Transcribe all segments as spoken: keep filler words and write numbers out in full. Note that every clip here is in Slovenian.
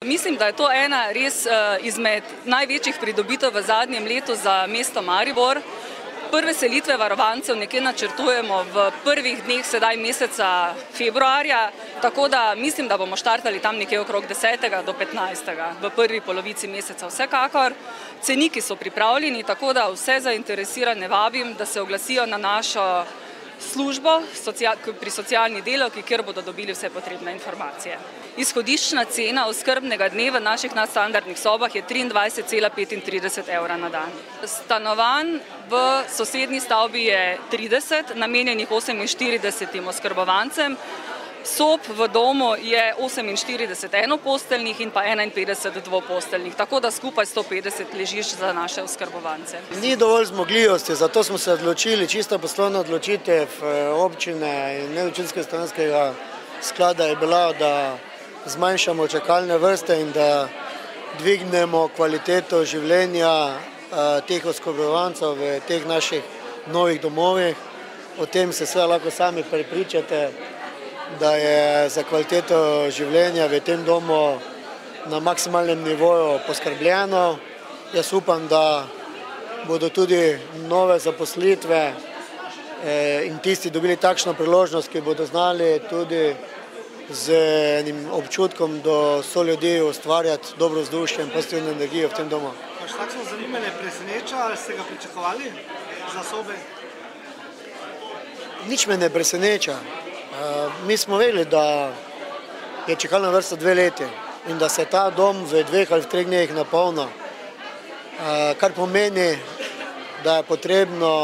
Mislim, da je to ena res izmed največjih pridobitev v zadnjem letu za mesto Maribor. Prve selitve varovancev nekje načrtujemo v prvih dneh sedaj meseca februarja, tako da mislim, da bomo štartali tam nekje okrog desetega do petnajstega v prvi polovici meseca vsekakor. Ceniki so pripravljeni, tako da vse zainteresirane vabim, da se oglasijo na našo službo pri socialni delavki, kjer bodo dobili vse potrebne informacije. Izhodiščna cena oskrbnega dne v naših nadstandardnih sobah je triindvajset cela petintrideset evra na dan. Stanovanj v sosednji stavbi je trideset, namenjenih oseminštiridesetim oskrbovancem. Sob v domu je oseminštirideset enoposteljnih in pa enainpetdeset dvoposteljnih, tako da skupaj sto petdeset ležišč za naše oskrbovance. Ni dovolj zmogljivosti, zato smo se odločili, čisto poslovna odločitev občine in neobčinskega stanovanjskega sklada je bila, da zmanjšamo čakalne vrste in da dvignemo kvaliteto življenja teh oskrbovancev v teh naših novih domovih. O tem se sve lahko sami prepričate, da je za kvaliteto življenja v tem domu na maksimalnem nivoju poskrbljeno. Jaz upam, da bodo tudi nove zaposlitve in tisti dobili takšno priložnost, ki bodo znali tudi z enim občutkom do soljudi ustvarjati dobro vzdušje in pozitivno energijo v tem domu. Vaš takšno zanimanje preseneča, ali ste ga pričakovali za sobe? Nič me ne preseneča. Mi smo vedeli, da je čakalna vrsta dve leti in da se ta dom v dveh ali v treh dneh napolni, kar pomeni, da je potrebno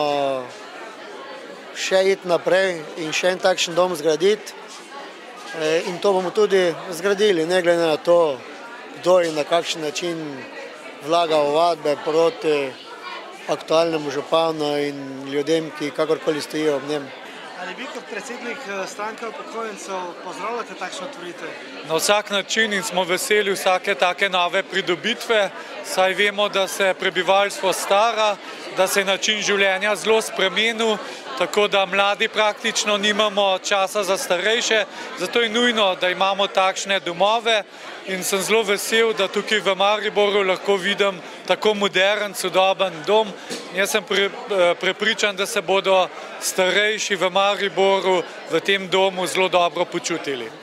še iti naprej in še en takšen dom zgraditi. In to bomo tudi zgradili, ne glede na to, kdo in na kakšen način vlaga ovadbe proti aktualnemu županu in ljudem, ki kakorkoli stojijo ob njem. Ali vi kot predsednik stranke upokojencev pozdravljate takšno otvoritev? Na vsak način in smo veseli vsake take nove pridobitve, saj vemo, da se prebivalstvo stara, da se je način življenja zelo spremenil, tako da mladi praktično nimamo časa za starejše, zato je nujno, da imamo takšne domove in sem zelo vesel, da tukaj v Mariboru lahko vidim tako modern, sodoben dom. Jaz sem prepričan, da se bodo starejši v Mariboru v tem domu zelo dobro počutili.